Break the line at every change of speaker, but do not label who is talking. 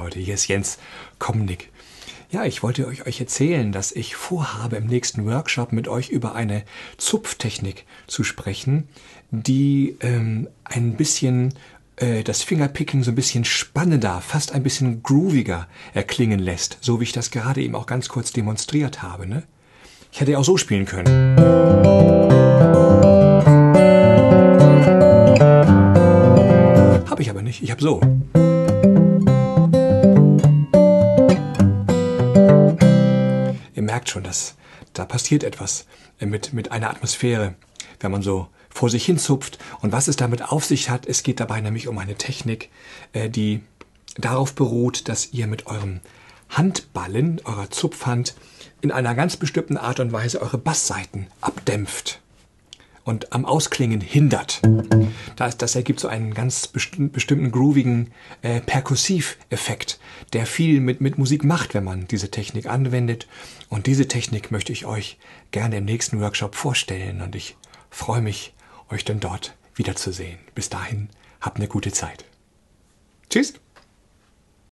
Leute, hier ist Jens Komnick. Ja, ich wollte euch erzählen, dass ich vorhabe, im nächsten Workshop mit euch über eine Zupftechnik zu sprechen, die ein bisschen das Fingerpicking so ein bisschen spannender, fast ein bisschen grooviger erklingen lässt, so wie ich das gerade eben auch ganz kurz demonstriert habe. Ne? Ich hätte ja auch so spielen können. Habe ich aber nicht, ich habe so. Ihr merkt schon, dass da passiert etwas mit einer Atmosphäre, wenn man so vor sich hin zupft. Und was es damit auf sich hat, es geht dabei nämlich um eine Technik, die darauf beruht, dass ihr mit eurem Handballen, eurer Zupfhand, in einer ganz bestimmten Art und Weise eure Basssaiten abdämpft und am Ausklingen hindert. Das ergibt so einen ganz bestimmten groovigen Perkussiveffekt, der viel mit Musik macht, wenn man diese Technik anwendet. Und diese Technik möchte ich euch gerne im nächsten Workshop vorstellen und ich freue mich, euch dann dort wiederzusehen. Bis dahin, habt eine gute Zeit. Tschüss!